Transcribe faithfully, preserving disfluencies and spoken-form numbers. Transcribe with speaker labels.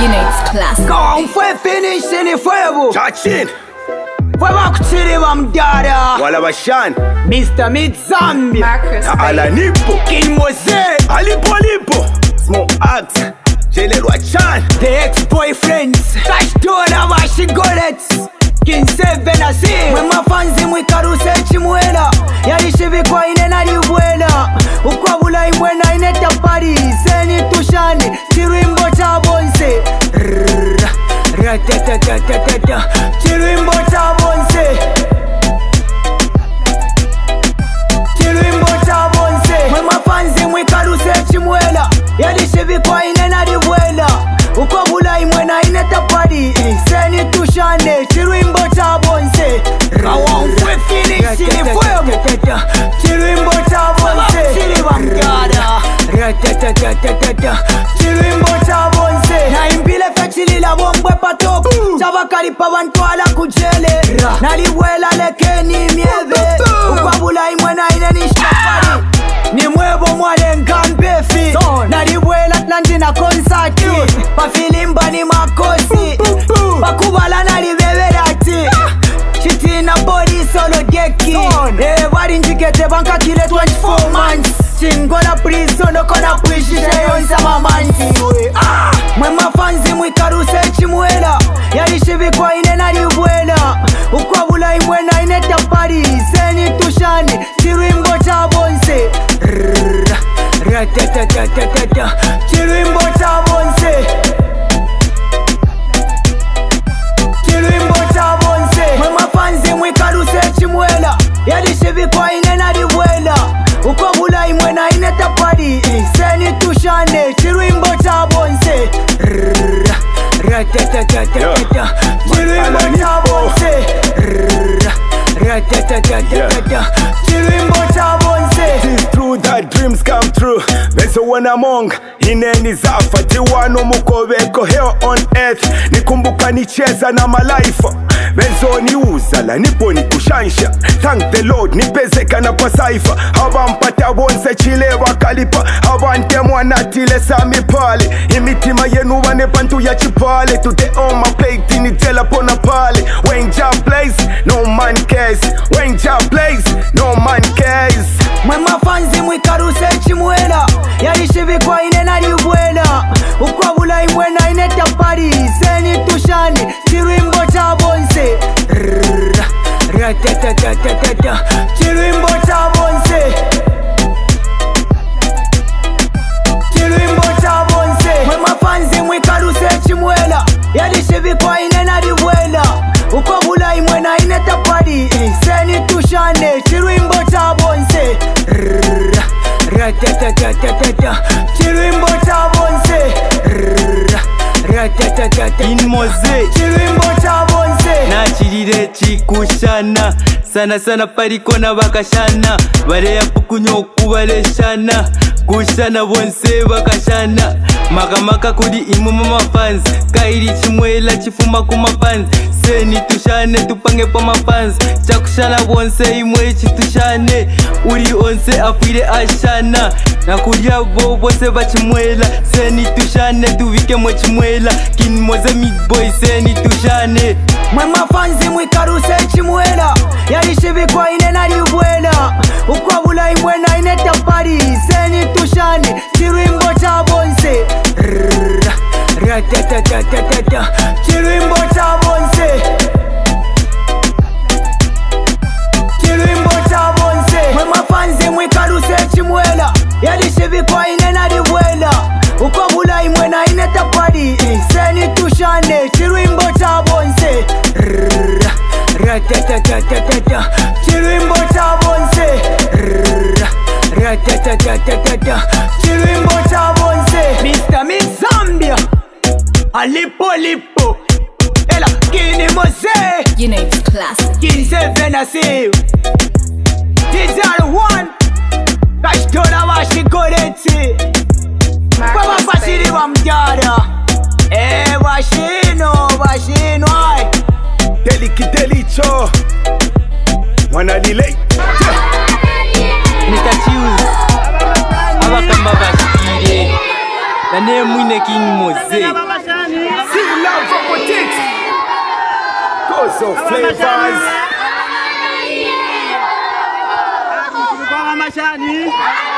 Speaker 1: You know it's classic.
Speaker 2: Come for finishing it forever.
Speaker 3: Touching.
Speaker 2: For back to the bam dada.
Speaker 3: Wala bashan.
Speaker 2: Mister Mid Zambia.
Speaker 3: Na Allina.
Speaker 2: King Mose.
Speaker 3: Alipo lipo. Small act. Jele Rwachan.
Speaker 2: The ex-boyfriends. Cash dollar washi golets. King seven a see. When my fans in we karuse chimwela. Yali shivi kwa ine na liwela. Ukwabula imwena ineta pari. Seni tushani. Chirimbo cha bonse. Ratatatatata. Chirimbo cha bonse. Chirimbo cha bonse. When my fans in we karuse chimwela. Yali shivi kwa ine na liwela. Ukwabula imwena ineta pari. Seni tushani. Chirimbo cha bonse. Kawon fwe finishing it forever. Chirimbo cha bonse. Chiribangada. Ratatatatata. Chirimbo cha bonse. Na imbile fechilila bombwe patoku. Chabakali pa bantwala kujele. Naliwela lekeni mieve. Ukwabula imwena ine nishapari. Ni mwebo mwale nkambefi. Naliwela atlanti na konsati. Pafilimba ni makosi. Bakubala nalibeberati. Chitina body solo geki. Everybody njikete banka kile twenty-four months. Chingola prison okona puishishe yonsa mamanti. Mwema fanzi mwikaruse chimwela. Yalishivi kwa ine naliwela. Ukwabula imwena ine tapari. Seni tushani. Chirimbo cha bonse. Ratatatatata. Chirimbo cha bonse. Chirimbo cha bonse. Mwema fanzi mwikaruse chimwela. Yalishivi kwa ine naliwela. Ukwabula imwena ine tapari. Seni tushane. Chirimbo cha bonse. Ratatatatata. Chirimbo cha bonse. Ratatatatata. Chirimbo cha bonse.
Speaker 3: It's true that dreams come true. Beso wana monga ineni zafa tiwano mukobeko here on earth. Nikumbuka nicheza na malaifa. Beso ni uzala nipo ni kushansha. Thank the Lord nipezeka na pasaifa. Abampata bonse chile wakalipa. Abante mwana tile sami pale. Imitima yenu wane pantu ya chipale. Today on my plate ni tela pona pale. When job plays no man cares. When job plays no man cares.
Speaker 2: Mwema fanzi mwikaruse chimwela. Yalishivi kwa ine naliwela. Ukwabula imwena ine tapari. Seni tushani. Chirimbo cha bonse. Ratatatatata. Chirimbo cha bonse. Chirimbo cha bonse. Mwema fanzi mwikaruse chimwela. Yalishivi kwa ine naliwela. Ukwabula imwena ine tapari. Seni tushane. Chirimbo cha bonse. Ratatatatata. Chirimbo cha bonse. Ratatatatata.
Speaker 4: In Mose.
Speaker 2: Chirimbo cha bonse.
Speaker 4: Na chirire chikushana. Sana sana parikona bakashana. Bareya pukunyo kubaleshana. Kushana bonse bakashana. Maka maka kudi imu mama fans. Kairi chimwela chifuma kuma fans. Seni tushane tupange pa mafans. Chakushana bonse imwe chitushane. Uri onse afire ashana. Na kudia bo bonse bachimwela. Seni tushane tuvike mwe chimwela. King Mose Mid Boy seni tushane.
Speaker 2: Mwema fanzi mwikaruse chimwela. Yalishivi kwa ine naliwela. Ukwabula imwena ine tapari. Seni tushani. Chirimbo cha bonse. Ratatatatata. Chirimbo cha bonse. Chirimbo cha bonse. Mwema fanzi mwikaruse chimwela. Yalishivi kwa ine naliwela. Ukwabula imwena ine tapari. Seni tushane. Chirimbo cha bonse. Ratatatatata. Chirimbo cha bonse. Ratatatatata. Chirimbo cha bonse. Mister Mid Zambia. Alipo lipo. Ela King Mose.
Speaker 1: You know it's classic.
Speaker 2: King seven a see you. These are one. Cash dollar washi goleti. Kwa mafasiri wa mjada. Eh washino washino ay.
Speaker 3: Deliki delicho. Wana delay.
Speaker 4: Mister Choose. Abakamba bashire. Na ne mwine King Mose.
Speaker 3: Bozo Flavors.
Speaker 5: Mashani.